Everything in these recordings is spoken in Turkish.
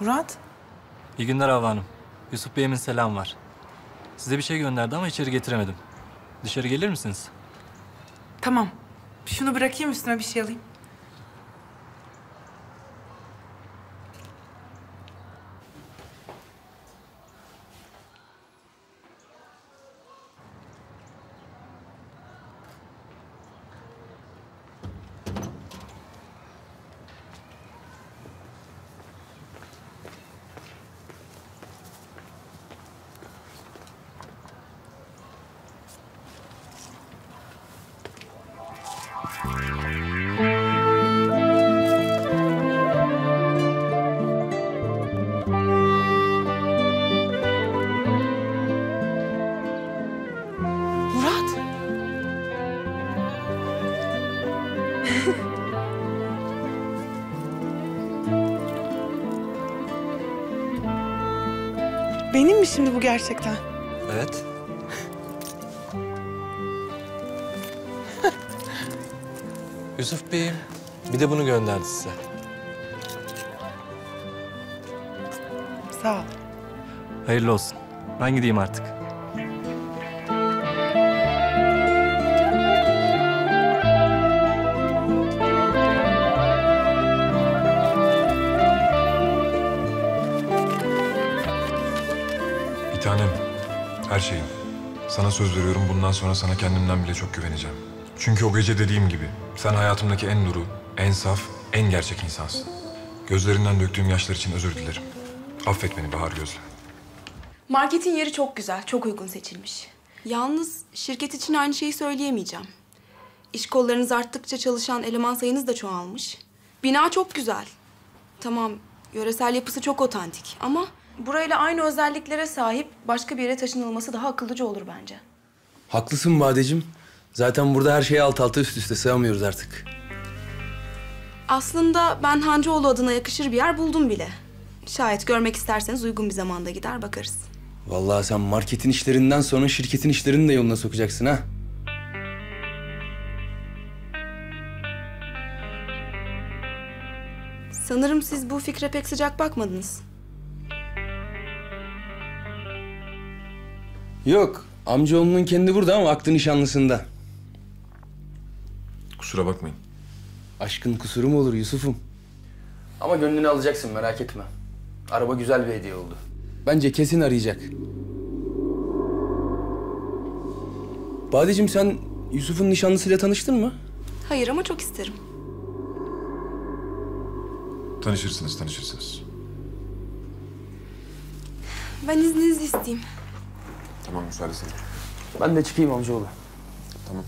Murat. İyi günler Havva Hanım. Yusuf Bey'imin selam var. Size bir şey gönderdi ama içeri getiremedim. Dışarı gelir misiniz? Tamam. Şunu bırakayım, üstüme bir şey alayım. Murat. Benim mi şimdi bu gerçekten? Evet. Yusuf Bey'im bir de bunu gönderdi size. Sağ ol. Hayırlı olsun. Ben gideyim artık. Bir tanem, her şeyim. Sana söz veriyorum, bundan sonra sana kendimden bile çok güveneceğim. Çünkü o gece dediğim gibi sen hayatımdaki en duru, en saf, en gerçek insansın. Gözlerinden döktüğüm yaşlar için özür dilerim. Affet beni Bahar Gözlü. Marketin yeri çok güzel, çok uygun seçilmiş. Yalnız şirket için aynı şeyi söyleyemeyeceğim. İş kollarınız arttıkça çalışan eleman sayınız da çoğalmış. Bina çok güzel. Tamam, yöresel yapısı çok otantik ama burayla aynı özelliklere sahip başka bir yere taşınılması daha akıllıca olur bence. Haklısın Badeciğim. Zaten burada her şeyi alt alta üst üste sığamıyoruz artık. Aslında ben Hancıoğlu adına yakışır bir yer buldum bile. Şayet görmek isterseniz uygun bir zamanda gider bakarız. Vallahi sen marketin işlerinden sonra şirketin işlerini de yoluna sokacaksın ha. Sanırım siz bu fikre pek sıcak bakmadınız. Yok, amcaoğlunun kendi burada ama aklı nişanlısında. Kusura bakmayın. Aşkın kusuru mu olur Yusuf'um? Ama gönlünü alacaksın, merak etme. Araba güzel bir hediye oldu. Bence kesin arayacak. Badeciğim sen Yusuf'un nişanlısıyla tanıştın mı? Hayır ama çok isterim. Tanışırsınız, tanışırsınız. Ben izninizi isteyeyim. Tamam, müsaade senin. Ben de çıkayım amcaoğlu. Tamam.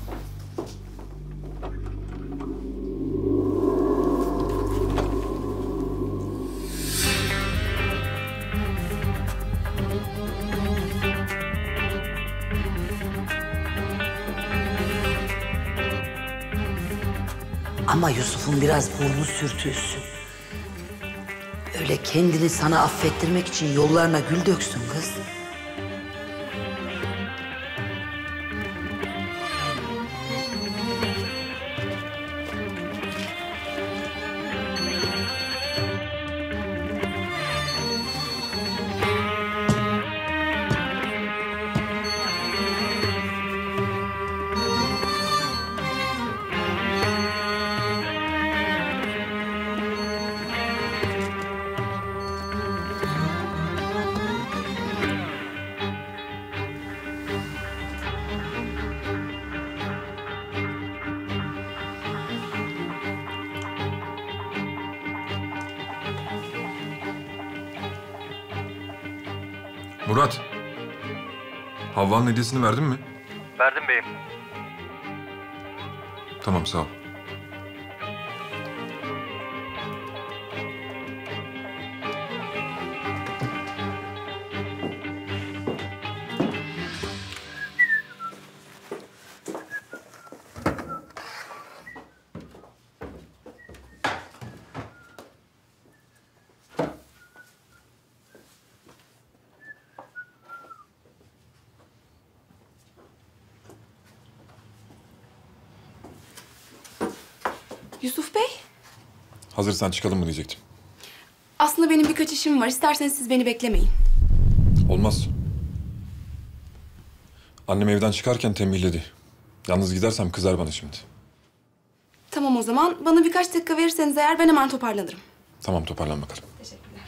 Ama Yusuf'un biraz burnu sürtülsün. Öyle kendini sana affettirmek için yollarına gül döksün kız. Murat, Havva'nın hediyesini verdin mi? Verdim beyim. Tamam, sağ ol. Yusuf Bey, Hazırsan çıkalım mı diyecektim. Aslında benim birkaç işim var. İsterseniz siz beni beklemeyin. Olmaz. Annem evden çıkarken tembihledi. Yalnız gidersem kızar bana şimdi. Tamam o zaman. Bana birkaç dakika verirseniz eğer ben hemen toparlanırım. Tamam, toparlan bakalım. Teşekkürler.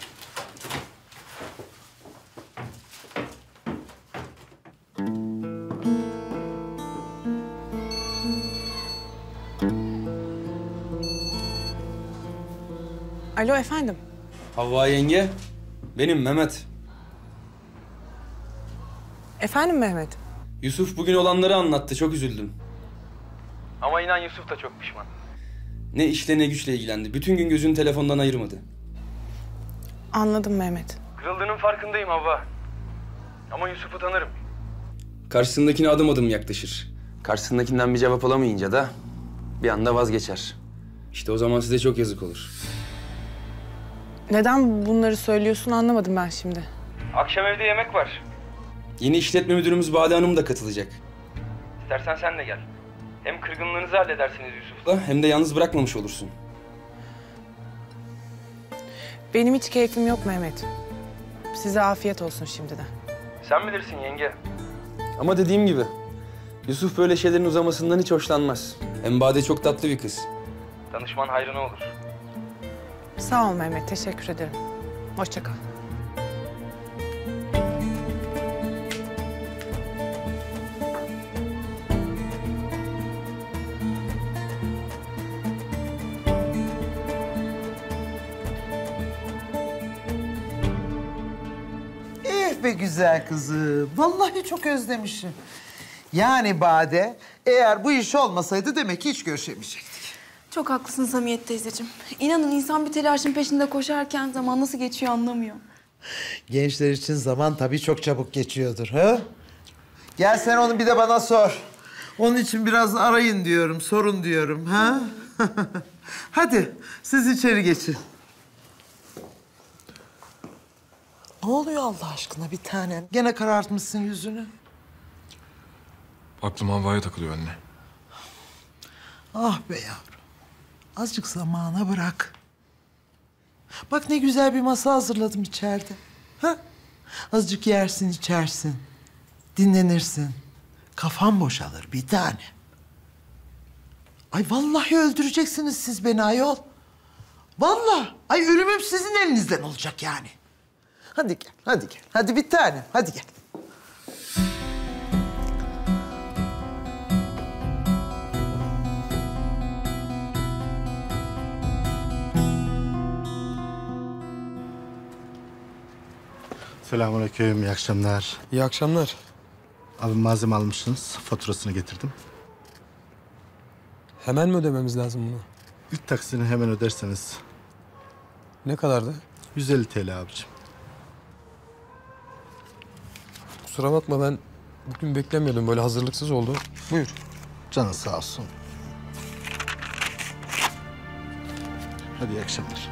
Alo efendim. Havva yenge, benim Mehmet. Efendim Mehmet. Yusuf bugün olanları anlattı, çok üzüldüm. Ama inan Yusuf da çok pişman. Ne işle ne güçle ilgilendi. Bütün gün gözünü telefondan ayırmadı. Anladım Mehmet. Kırıldığının farkındayım Havva. Ama Yusuf'u tanırım. Karşısındakine adım adım yaklaşır. Karşısındakinden bir cevap alamayınca da bir anda vazgeçer. İşte o zaman size çok yazık olur. Neden bunları söylüyorsun anlamadım ben şimdi. Akşam evde yemek var. Yeni işletme müdürümüz Bade Hanım da katılacak. İstersen sen de gel. Hem kırgınlığınızı halledersiniz Yusuf'la hem de yalnız bırakmamış olursun. Benim hiç keyfim yok Mehmet. Size afiyet olsun şimdiden. Sen bilirsin yenge. Ama dediğim gibi Yusuf böyle şeylerin uzamasından hiç hoşlanmaz. Hem Bade çok tatlı bir kız. Danışman hayrına olur. Sağ ol Mehmet, teşekkür ederim. Hoşça kal. Be güzel kızım. Vallahi çok özlemişim. Yani Bade, eğer bu iş olmasaydı demek ki hiç görüşemeyecektik. Çok haklısın Samiyet teyzeciğim. İnanın insan bir telaşın peşinde koşarken zaman nasıl geçiyor anlamıyor. Gençler için zaman tabii çok çabuk geçiyordur. Ha? Gel sen onu bir de bana sor. Onun için biraz arayın diyorum, sorun diyorum. Ha? Hadi siz içeri geçin. Ne oluyor Allah aşkına bir tanem? Gene karartmışsın yüzünü. Aklım Havva'ya takılıyor anne. Ah be yavrum. Azıcık zamana bırak. Bak ne güzel bir masa hazırladım içeride. Ha? Azıcık yersin, içersin. Dinlenirsin. Kafan boşalır bir tane. Ay vallahi öldüreceksiniz siz beni ayol. Vallahi. Ay ölümüm sizin elinizden olacak yani. Hadi gel, hadi gel. Hadi bir tanem, hadi gel. Selamünaleyküm, iyi akşamlar. İyi akşamlar. Abi malzeme almışsınız, faturasını getirdim. Hemen mi ödememiz lazım bunu? İlk taksini hemen öderseniz Ne kadardı? 150 TL abicim. Kusura bakma ben bugün beklemiyordum. Böyle hazırlıksız oldu. Buyur. Canın sağ olsun. Hadi iyi akşamlar.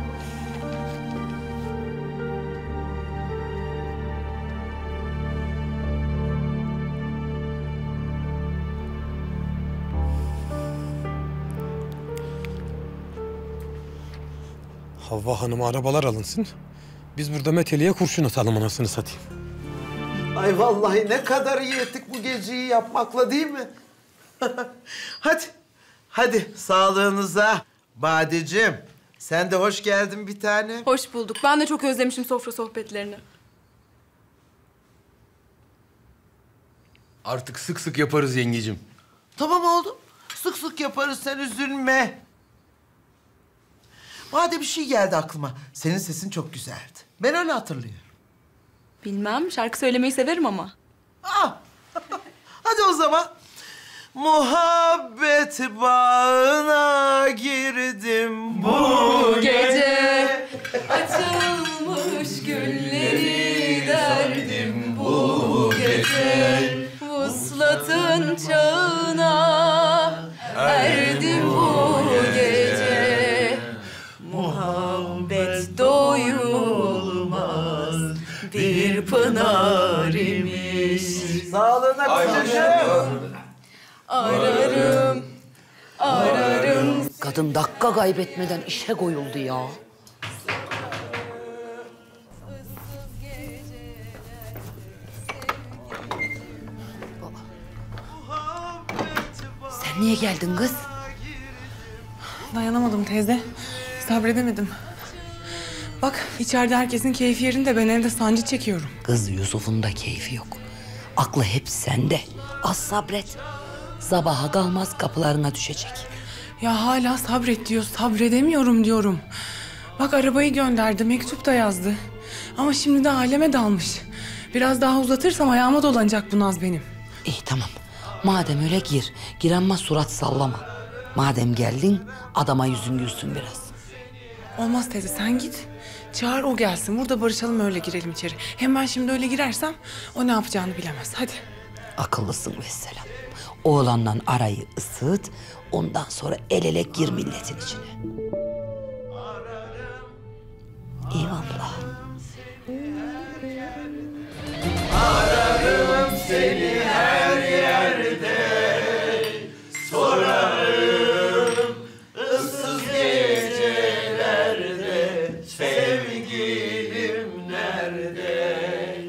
Havva Hanım'a arabalar alınsın. Biz burada Meteli'ye kurşun atalım anasını satayım. Ay vallahi ne kadar iyi ettik bu geceyi yapmakla değil mi? Hadi, hadi sağlığınıza. Badeciğim, sen de hoş geldin bir tane. Hoş bulduk. Ben de çok özlemişim sofra sohbetlerini. Artık sık sık yaparız yengecim. Tamam oğlum, sık sık yaparız sen üzülme. Bade bir şey geldi aklıma. Senin sesin çok güzeldi. Ben öyle hatırlıyorum. Bilmem, şarkı söylemeyi severim ama. Ah! Hadi o zaman. Muhabbet bağına girdim bu Gece açılmış gülleri derdim bu gece. Vuslatın çağına erdim bu gece. Muhabbet doyulmaz bir pınar imiş. Sağlığına kocacığım. Ararım, ararım. Kadın dakika kaybetmeden işe koyuldu ya. Niye geldin kız? Dayanamadım teyze. Sabredemedim. Bak içeride herkesin keyfi yerinde, ben evde sancı çekiyorum. Kız Yusuf'un da keyfi yok. Aklı hep sende. Az sabret. Sabaha kalmaz kapılarına düşecek. Ya hala sabret diyor, sabredemiyorum diyorum. Bak arabayı gönderdi, mektup da yazdı. Ama şimdi de aleme dalmış. Biraz daha uzatırsam ayağıma dolanacak bu naz benim. İyi tamam. Madem öyle gir. Gir ama surat sallama. Madem geldin adama yüzün gülsün biraz. Olmaz teyze, sen git. Çağır o gelsin, burada barışalım, öyle girelim içeri. Hem ben şimdi öyle girersem o ne yapacağını bilemez. Hadi. Akıllısın vesselam. Oğlanla arayı ısıt. Ondan sonra el ele gir milletin içine. Eyvallah. Ararım seni her yerde, sorarım ıssız gecelerde, sevgilim nerede?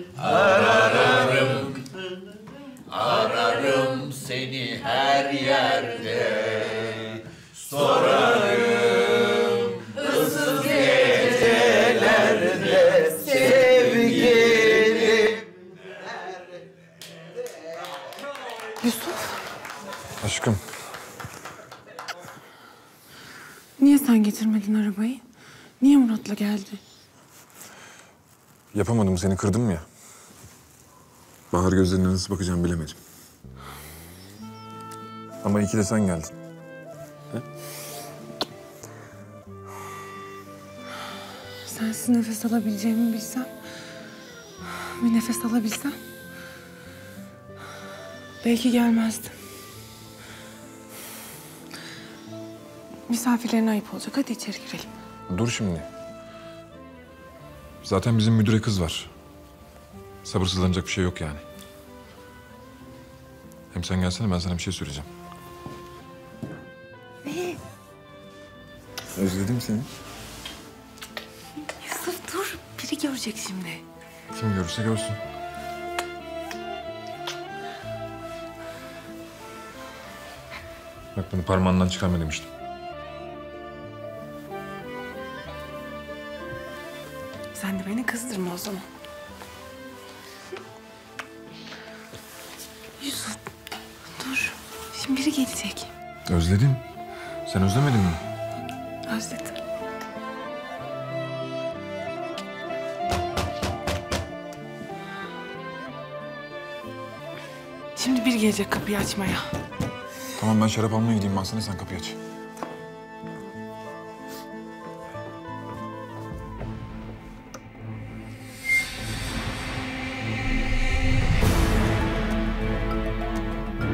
Ararım seni her yerde, sorarım ıssız gecelerde, sevgilim. Yusuf, Aşkım, niye sen getirmedin arabayı? Niye Murat'la geldi? yapamadım, seni kırdım ya. Bahar gözlerine nasıl bakacağım bilemedim. Ama iyi ki de sen geldin. Sensiz nefes alabileceğimi bilsem, bir nefes alabilsem belki gelmezdim. Misafirlerine ayıp olacak. Hadi içeri girelim. Dur şimdi. Zaten bizim müdüre kız var. Sabırsızlanacak bir şey yok yani. Hem sen gelsene, ben sana bir şey söyleyeceğim. Ne? Özledim seni. Yusuf dur. Biri görecek şimdi. Kim görürse görsün. Bak bunu parmağından çıkarma demiştim. Sen de beni kızdırma o zaman. Yusuf dur. Şimdi biri gelecek. Özledim. Sen özlemedin mi? Özledim. Şimdi biri gelecek kapıyı açmaya. Tamam, ben şarap almaya gideyim. Ben sana, sen kapıyı aç.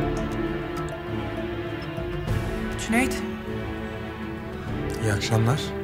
Cüneyt. İyi akşamlar.